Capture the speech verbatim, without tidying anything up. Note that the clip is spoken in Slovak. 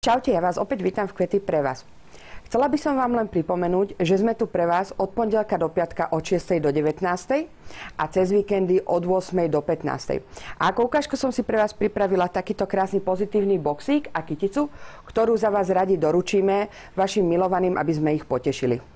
Čaute, ja vás opäť vítam v Kvety pre vás. Chcela by som vám len pripomenúť, že sme tu pre vás od pondelka do piatka od šiestej do devätnástej a cez víkendy od ôsmej do pätnástej. A ako ukážku som si pre vás pripravila takýto krásny pozitívny boxík a kyticu, ktorú za vás radi doručíme vašim milovaným, aby sme ich potešili.